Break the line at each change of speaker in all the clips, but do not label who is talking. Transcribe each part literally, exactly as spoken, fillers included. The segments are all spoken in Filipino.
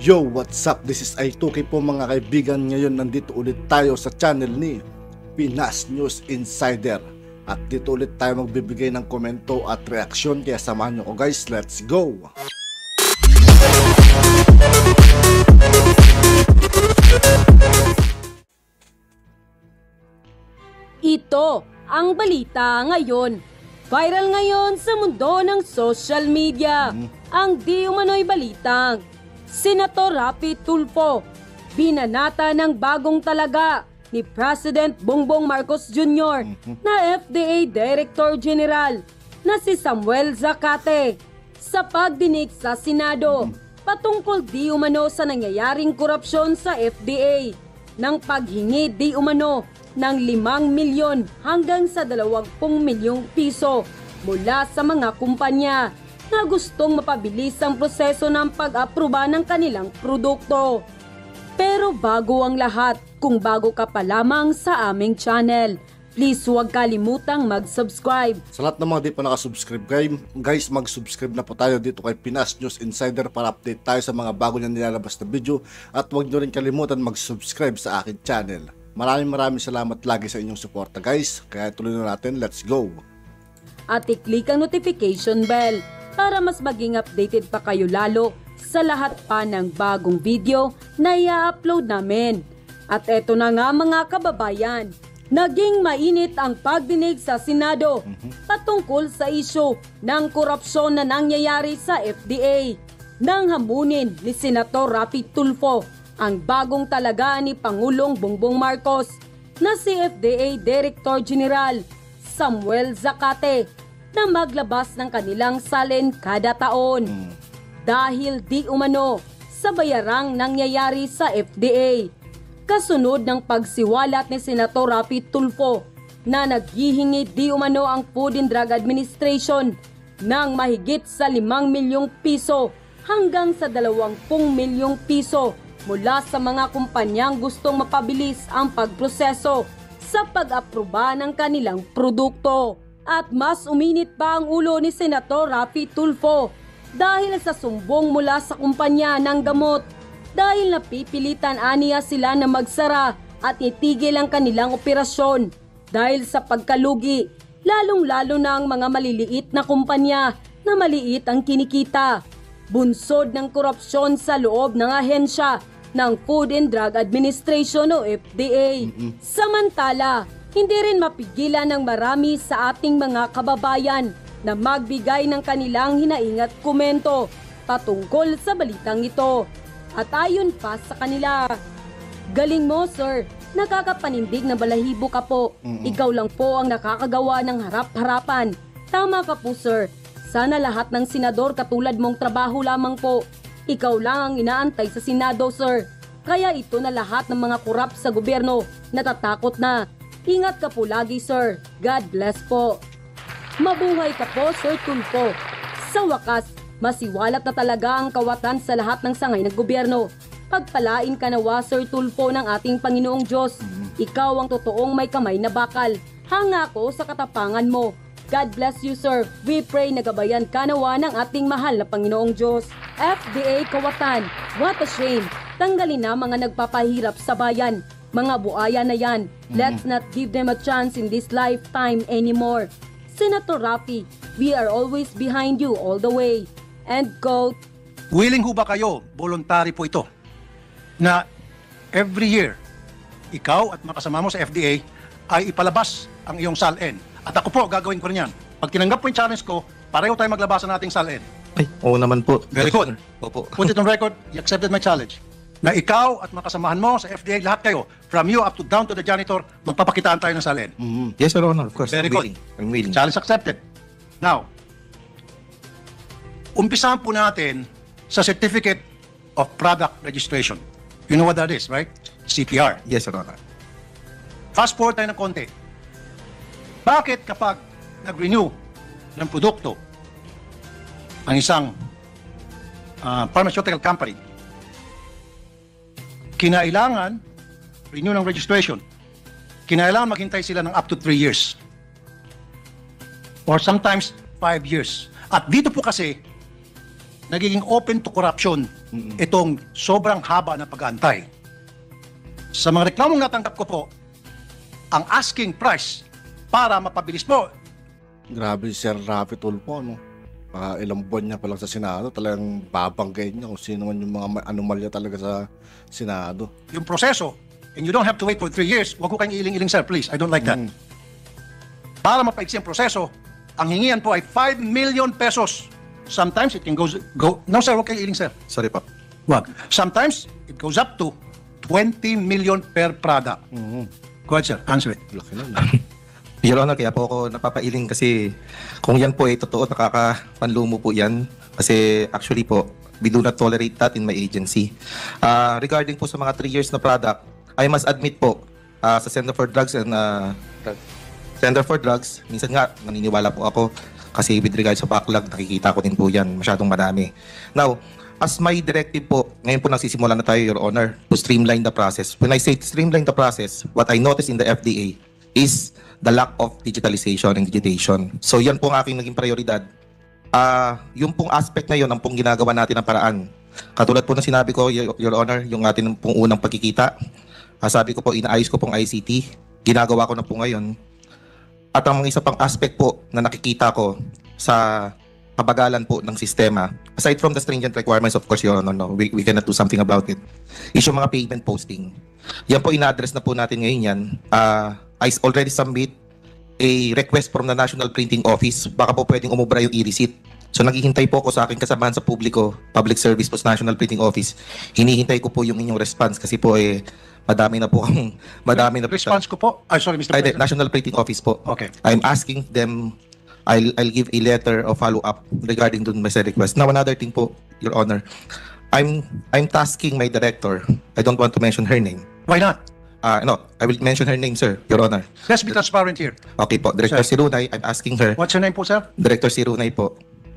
Yo, what's up? This is I two K po mga kaibigan. Ngayon nandito ulit tayo sa channel ni Pinas News Insider. At dito ulit tayo magbibigay ng komento at reaksyon. Kaya samahan nyo ko guys, let's go!
Ito ang balita ngayon. Viral ngayon sa mundo ng social media. Mm. Ang di umano'y balitang Senator Raffy Tulfo, binanata ng bagong talaga ni President Bongbong Marcos Junior Mm-hmm. na F D A Director General na si Samuel Zacate sa pagdinig sa Senado mm-hmm. patungkol di umano sa nangyayaring korupsyon sa F D A ng paghingi di umano ng limang milyon hanggang sa dalawampung milyong piso mula sa mga kumpanya na gustong mapabilis ang proseso ng pag-aproba ng kanilang produkto. Pero bago ang lahat, kung bago ka pa lamang sa aming channel, please huwag kalimutang mag-subscribe.
Sa lahat ng mga di pa nakasubscribe guys, mag-subscribe na po tayo dito kay Pinas News Insider para update tayo sa mga bago niya nilalabas na video. At huwag nyo rin kalimutan mag-subscribe sa aking channel. Maraming maraming salamat lagi sa inyong suporta guys. Kaya tuloy na natin, let's go!
At i-click ang notification bell para mas maging updated pa kayo lalo sa lahat pa ng bagong video na i-upload namin. At eto na nga mga kababayan, naging mainit ang pagdinig sa Senado patungkol sa isyu ng korupsyon na nangyayari sa F D A. Nang hamunin ni Senator Raffy Tulfo ang bagong talaga ni Pangulong Bongbong Marcos na si F D A Director General Samuel Zacate na maglabas ng kanilang salin kada taon. Mm. Dahil di umano sa bayarang nangyayari sa F D A. Kasunod ng pagsiwalat ni Senator Raffy Tulfo na naghihingi di umano ang Food and Drug Administration ng mahigit sa limang milyong piso hanggang sa dalawampung milyong piso mula sa mga kumpanyang gustong mapabilis ang pagproseso sa pag-aproba ng kanilang produkto. At mas uminit pa ang ulo ni Senator Raffy Tulfo dahil sa sumbong mula sa kumpanya ng gamot dahil napipilitan aniya sila na magsara at itigil ang kanilang operasyon dahil sa pagkalugi, lalong-lalo na ang mga maliliit na kumpanya na maliit ang kinikita. Bunsod ng korupsyon sa loob ng ahensya ng Food and Drug Administration o F D A. Mm-hmm. Samantala, hindi rin mapigilan ng marami sa ating mga kababayan na magbigay ng kanilang hinaingat komento patungkol sa balitang ito. At ayon pa sa kanila, galing mo sir, nakakapanindig na balahibo ka po. Mm-mm. Ikaw lang po ang nakakagawa ng harap-harapan. Tama ka po sir, sana lahat ng senador katulad mong trabaho lamang po. Ikaw lang ang inaantay sa Senado sir. Kaya ito na lahat ng mga kurap sa gobyerno natatakot na. Ingat ka po lagi, sir. God bless po. Mabuhay ka po, Sir Tulfo. Sa wakas, masiwalat na talaga ang kawatan sa lahat ng sangay ng gobyerno. Pagpalain ka nawa, Sir Tulfo, ng ating Panginoong Diyos. Ikaw ang totoong may kamay na bakal. Hanga ko sa katapangan mo. God bless you, sir. We pray na gabayan ka nawa ng ating mahal na Panginoong Diyos. F D A Kawatan, what a shame. Tanggalin na mga nagpapahirap sa bayan. Mga buaya na yan. Let's not give them a chance in this lifetime anymore. Senator Raffy, we are always behind you all the way. End quote.
Willing ho ba kayo, voluntary po ito, na every year, ikaw at makasama mo sa F D A ay ipalabas ang iyong S A L N. At ako po, gagawin ko rin yan. Pag tinanggap po yung challenge ko, pareho tayo maglabasan nating S A L N.
Ay, oo naman po.
Very good.
Opo.
Put it on record, you accepted my challenge. Na ikaw at makasamahan mo sa F D A, lahat kayo, from you up to down to the janitor, magpapakitaan tayo ng S A L N.
Mm-hmm. Yes, Your Honor, of course.
Very
I'm
good.
willing. I'm willing.
Challenge accepted. Now, umpisahan po natin sa Certificate of Product Registration. You know what that is, right? C P R.
Yes, Your Honor.
Fast forward tayo ng konti. Bakit kapag nag-renew ng produkto ang isang uh, pharmaceutical company, kinailangan renew ng registration, kinailangan maghintay sila ng up to three years or sometimes five years. At dito po kasi nagiging open to corruption itong sobrang haba na pag-aantay. Sa mga reklamong natanggap ko po, ang asking price para mapabilis po,
Grabe si Sir Rafi Tulfo, no? Baka ilang buwan niya pa lang sa Senado, talagang babanggayin niya kung sino man yung mga ma- anomalya talaga sa Senado.
yung proseso, and you don't have to wait for three years, wag ko kayong iling-iling, sir, please. I don't like that.
Mm.
Para mapaiksi ang proseso, ang hingian po ay five million pesos. Sometimes it can go, go no sir, wag kayong iling, sir.
Sorry po.
Wag. Sometimes it goes up to twenty million per product.
Mhm.
Go ahead, sir. Answer it.
Laki na.
Your Honor, kaya po ako napapailing kasi kung yan po ay totoo, nakakapanlumo po yan. Kasi actually po, we do not tolerate that in my agency. Ah, regarding po sa mga three years na product, I must admit po, ah, sa Center for Drugs and ah, Center for Drugs, minsan nga, naniniwala po ako kasi with regard sa backlog, nakikita ko din po yan, masyadong marami. Now, as my directive po, ngayon po nagsisimula na tayo, Your Honor, to streamline the process. When I say streamline the process, what I notice in the F D A is the lack of digitalization and digitation. So yan po ang aking naging prioridad. Ah, yung pong aspect na yun, ang pong ginagawa natin ng paraan. Katulad po na sinabi ko, Your, Your Honor, yung atin pong unang pagkikita, ah, sabi ko po, inaayos ko pong I C T, ginagawa ko na po ngayon. At ang isa pang aspect po na nakikita ko sa kabagalan po ng sistema, aside from the stringent requirements, of course, Your Honor, no, we, we cannot do something about it, is yung mga payment posting. Yan po, ina-address na po natin ngayon yan. Ah, I already submit a request from the National Printing Office. Baka po pwedeng umubra yung e-receipt. So naghihintay po ako sa aking kasamahan sa publiko, Public Service po sa National Printing Office. Hinihintay ko po yung inyong response kasi po eh, madami na po ang madami na po.
Response ko po. Ay, sorry, Mister
Ay, di,
President.
National Printing Office po.
Okay.
I'm asking them, I'll, I'll give a letter of follow-up regarding dun my request. Now, another thing po, Your Honor. I'm, I'm tasking my director, I don't want to mention her name.
Why not?
Uh, no, I will mention her name, sir, Your Honor.
Let's be transparent here.
Okay po, Director
Sir.
Sirunay, I'm asking her,
What's your name po, sir?
Director Sirunay po,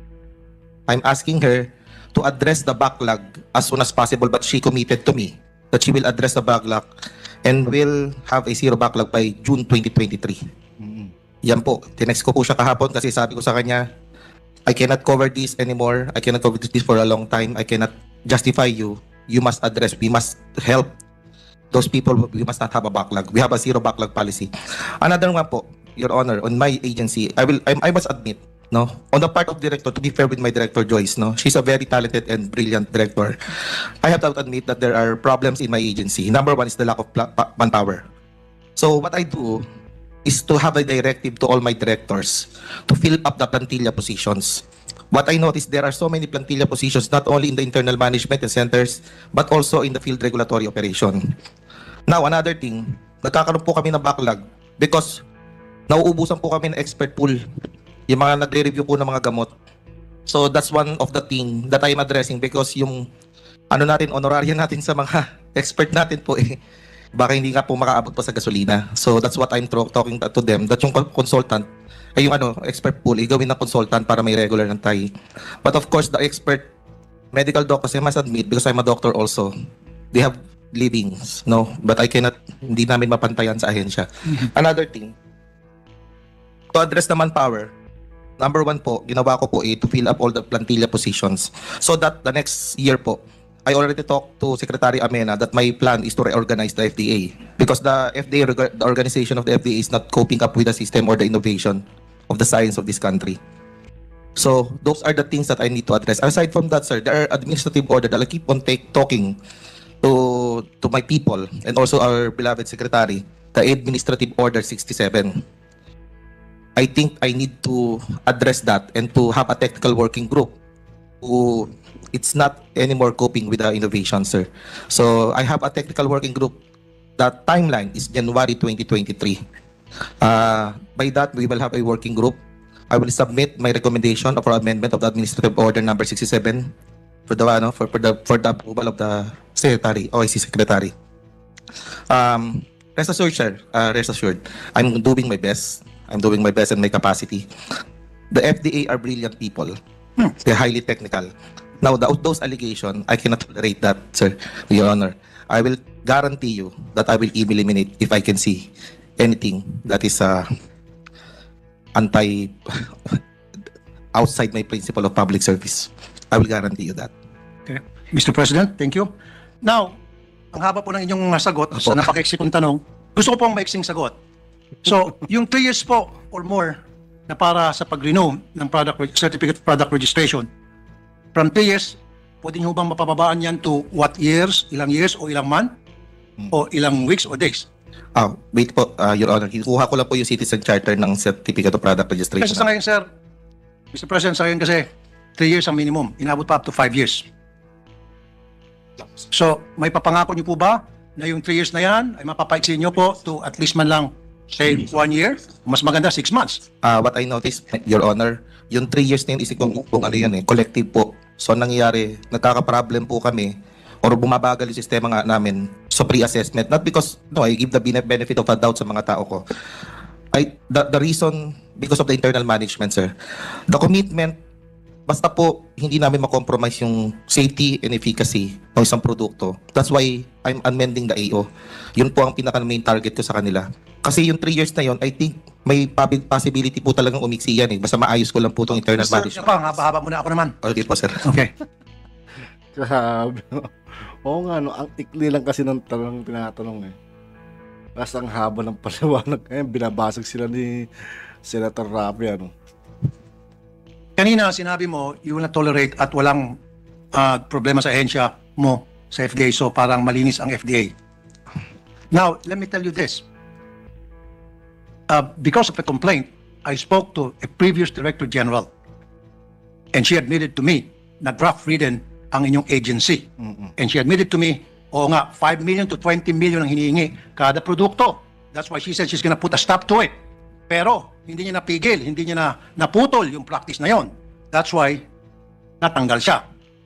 I'm asking her to address the backlog as soon as possible, but she committed to me that she will address the backlog and will have a zero backlog by June twenty twenty-three.
Mhm.
Yan po, tinext ko po siya kahapon kasi sabi ko sa kanya, I cannot cover this anymore, I cannot cover this for a long time, I cannot justify you, you must address, we must help those people, we must not have a backlog. We have a zero backlog policy. Another one po, Your Honor, on my agency, I will, I, I must admit, no, on the part of director, to be fair with my director Joyce, no, she's a very talented and brilliant director. I have to admit that there are problems in my agency. Number one is the lack of pla- pa- manpower. So what I do is to have a directive to all my directors to fill up the plantilla positions. What I noticed, there are so many plantilla positions, not only in the internal management and centers, but also in the field regulatory operation. Now, another thing, nagkakaroon po kami ng backlog because nauubusan po kami ng expert pool, yung mga nagre-review po ng mga gamot. So, that's one of the thing that I'm addressing because yung ano natin, honorarium natin sa mga expert natin po eh, baka hindi nga po makaabot pa sa gasolina. So, that's what I'm tro- talking to them, that yung consultant, ay yung ano, expert pool, igawin ng consultant para may regular ng tayo. But of course, the expert medical doctors, I must admit, because I'm a doctor also, they have livings, no? But I cannot, hindi namin mapantayan sa ahensya. Another thing, to address the manpower, number one po, ginawa ko po eh, to fill up all the plantilla positions. So that the next year po, I already talked to Secretary Amena that my plan is to reorganize the F D A because the F D A, reg- the organization of the F D A is not coping up with the system or the innovation of the science of this country. So those are the things that I need to address. Aside from that, sir, there are administrative order that I keep on take, talking to to my people and also our beloved secretary, the Administrative Order sixty-seven. I think I need to address that and to have a technical working group who it's not anymore coping with the innovation, sir. So I have a technical working group. That timeline is January twenty twenty-three. Uh, by that, we will have a working group. I will submit my recommendation for amendment of the Administrative Order number sixty-seven for the ano, for, for the for the approval of the secretary, O I C secretary. Um, rest assured, sir. Uh, rest assured, I'm doing my best. I'm doing my best in my capacity. The F D A are brilliant people. They're highly technical. Now, the, those allegations, I cannot tolerate that, sir, Your Honor. I will guarantee you that I will eliminate if I can see anything that is uh, anti outside my principle of public service. I will guarantee you that.
Okay. Mister President, thank you. Now, ang haba po ng inyong sagot sa napaka-exit kong tanong, gusto ko pong maiksing sagot. So, yung three years po or more na para sa pag-renew ng product certificate of product registration, from three years, pwede nyo bang mapababaan yan to what years, ilang years o ilang month, o ilang weeks o days?
Ah, wait po, uh, Your Honor. Kuha ko lang po yung Citizen Charter ng Certificate of Product Registration.
Kasi sa ngayon, sir, Mister President, sa ngayon kasi, three years ang minimum. Inabot pa up to five years. So, may papangako niyo po ba na yung three years na yan ay mapapaiksi niyo po to at least man lang, say, one year? Mas maganda, six months.
Uh, what I noticed, Your Honor, yung three years na yun, isip kong kung ano yan eh, collective po. So, nangyayari, nagkaka-problem po kami or bumabagal yung sistema nga namin sa pre-assessment. Not because, no, I give the benefit of a doubt sa mga tao ko. I, the, the reason, because of the internal management, sir. The commitment, basta po hindi namin makompromise yung safety and efficacy ng isang produkto. That's why I'm amending the A O. Yun po ang pinaka-main target ko sa kanila. Kasi yung three years na yun, I think may possibility po talagang umiksi yan eh. Basta maayos ko lang po itong internal
Mister
management.
Pa, haba-haba muna ako naman.
Okay po, sir.
Okay.
Grabe. Oo nga, no, ang tikli lang kasi ng tanong tinatanong eh. Tapos ang haba ng paliwanag. Eh, binabasag sila ni Senator Rafi, ano.
Kanina, sinabi mo, you will not tolerate at walang uh, problema sa ahensya mo sa F D A. So, parang malinis ang F D A. Now, let me tell you this. Uh, because of a complaint, I spoke to a previous Director General and she admitted to me na draft-ridden ang inyong agency. Mm-hmm. And she admitted to me, oo nga, five million to twenty million ang hinihingi kada produkto. That's why she said she's gonna put a stop to it. Pero, hindi niya napigil, hindi niya na naputol yung practice na yon. That's why, natanggal siya.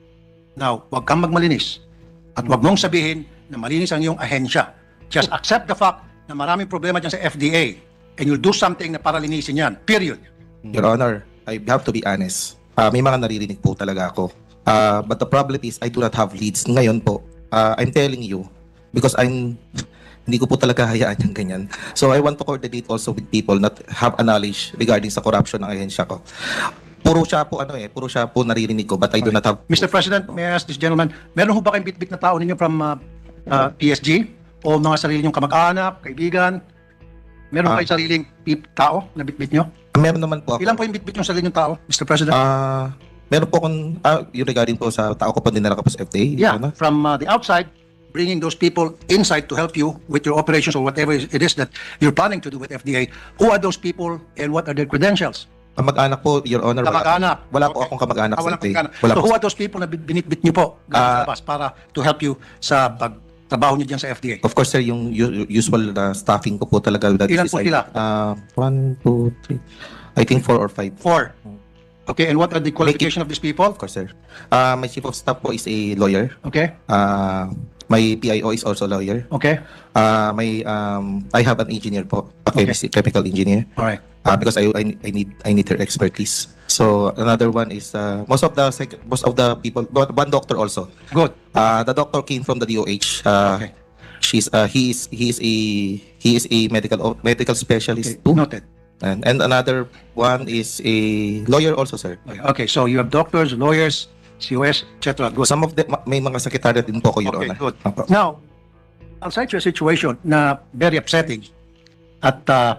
Now, huwag kang magmalinis. At huwag mong sabihin na malinis ang iyong ahensya. Just accept the fact na maraming problema dyan sa F D A and you'll do something na para linisin yan. Period.
Your Honor, I have to be honest. Uh, may mga naririnig po talaga ako. Uh, but the problem is, I do not have leads. Ngayon po, uh, I'm telling you, because I'm... Hindi ko po talaga hayaan yung ganyan. So I want to coordinate also with people that have a knowledge regarding sa corruption ng ahensya ko. Puro siya po ano eh, puro siya po naririnig ko but I do not have...
Mister President, may I ask this gentleman, meron ho ba kayong bit-bit na tao ninyo from uh, uh, P S G? O mga sarili nyong kamag-anak, kaibigan? Meron
Ah.
kayong sariling pip- tao na bit-bit nyo?
Meron naman po ako.
Ilan po yung bit-bit yung sarili nyong tao, Mister President?
Ah, meron po kung ah, yung regarding po sa tao ko po dinala ko po sa F D A.
yeah,
ano?
from uh, the outside, bringing those people inside to help you with your operations or whatever it is that you're planning to do with F D A. Who are those people and what are their credentials?
Kamag-anak po, Your Honor. wala-
Kamag-anak.
Wala po
Okay.
akong kamag-anak
Ah,
sa
wala
F D A.
kamag-anak.
Wala
So
po.
who are those people na bit- binitbit nyo po galing
Ah.
sa labas para to help you sa pagtrabaho nyo dyan sa F D A?
Of course, sir, yung u- usual na staffing ko po talaga. that
Ilan
is
po
like,
sila?
ah, one, two, three. I think four or five.
Four. Okay, and what are the qualification of these people?
Of course, sir. Ah, my chief of staff po is a lawyer.
Okay,
Ah, my P I O is also lawyer.
okay,
Ah, my um, I have an engineer po, a chemist- chemical engineer.
all right.
Uh, because I, I I need I need her expertise. So another one is uh, most of the sec- most of the people, but one doctor also.
Good.
Uh, the doctor came from the D O H. Uh,
Okay.
She's uh, he is he is a he is a medical medical specialist
Okay,
too.
noted.
And and another one is a lawyer also, sir.
Okay, so you have doctors, lawyers, C O S, et cetera. Good.
Some of them may mga sekretarya din po ko, Your
Okay,
Honor.
good.
Opo.
Now, I'll cite you a situation na very upsetting at uh,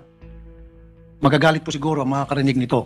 magagalit po siguro ang mga karinig nito.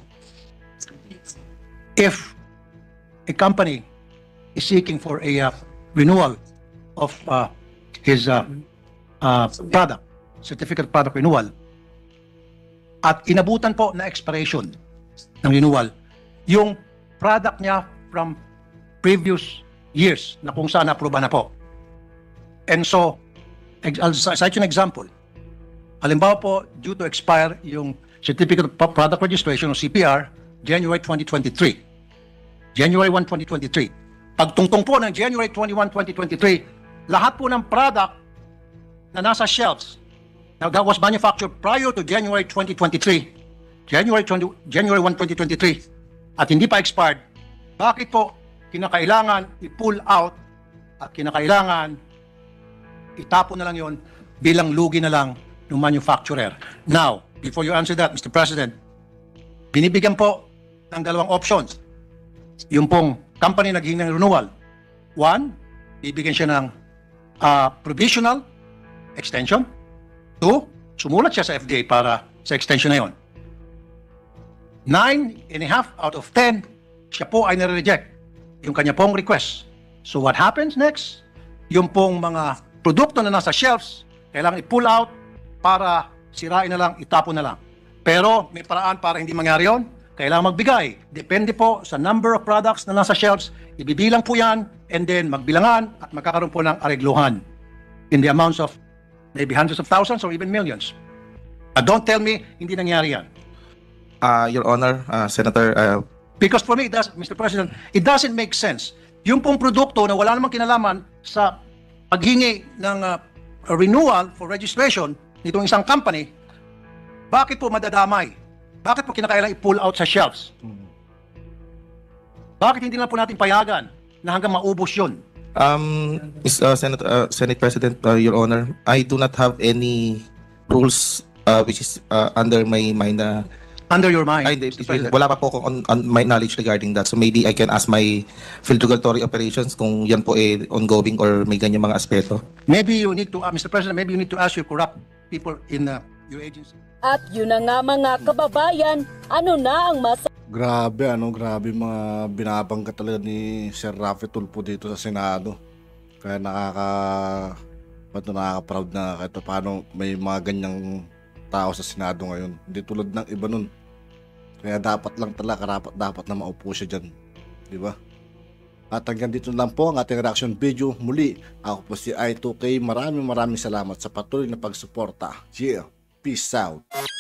If a company is seeking for a uh, renewal of uh, his uh, uh, product, certificate of product renewal, at inabutan po na expiration ng renewal, yung product niya from previous years na kung saan na-aproba na po. And so, ex- I'll cite you an example. Halimbawa po, due to expire yung Certificate of Pro- Product Registration o C P R, January twenty twenty-three. January first, twenty twenty-three. Pagtungtong po ng January twenty-first, twenty twenty-three, lahat po ng product na nasa shelves, now that was manufactured prior to January twenty twenty-three, January twenty, January first, twenty twenty-three, at hindi pa expired, bakit po kinakailangan i-pull out at kinakailangan itapon na lang yon bilang lugi na lang ng manufacturer? Now, before you answer that, Mister President, binibigyan po ng dalawang options. Yung pong company naging ng renewal. One, bibigyan siya ng ah, provisional extension. Two, sumulat siya sa F D A para sa extension na yon. Nine and a half out of ten, siya po ay nare-reject yung kanya pong request. So what happens next? Yung pong mga produkto na nasa shelves, kailangan i-pull out para sirain na lang, itapon na lang. Pero may paraan para hindi mangyari yon. Kailangan magbigay. Depende po sa number of products na nasa shelves, ibibilang po yan, and then magbilangan at magkakaroon po ng aregluhan in the amounts of maybe hundreds of thousands or even millions. Uh, don't tell me hindi nangyari yan.
Uh, Your Honor, uh, Senator, uh,
Because for me, it does, Mister President, it doesn't make sense. Yung pong produkto na wala namang kinalaman sa paghingi ng uh, renewal for registration nitong isang company, bakit po madadamay? Bakit po kinakailangan i-pull out sa shelves? Bakit hindi lang po natin payagan na hanggang maubos yun?
um, is, uh, Senate, uh, Senate President, uh, Your Honor, I do not have any rules uh, which is uh, under my mind na
Under your mind,
Ay,
Mister
hindi,
President.
wala pa po ako on, on my knowledge regarding that. So maybe I can ask my field regulatory operations kung yan po eh ongoing or may ganyan mga aspeto.
Maybe you need to, uh, Mister President, maybe you need to ask your corrupt people in uh, your agency.
At yun na nga mga kababayan, ano na ang mas
Grabe, ano, grabe mga binabangga talaga ni Sir Raffy Tulfo dito sa Senado. Kaya nakaka, ba't nakaka-proud na kahit paano may mga ganyang tao sa Senado ngayon. Hindi tulad ng iba nun. Kaya dapat lang talaga, karapat dapat na maupo siya dyan. Di ba? At hanggang dito lang po ang ating reaction video. Muli, ako po si I two K. Maraming maraming salamat sa patuloy na pagsuporta. Yeah, peace out.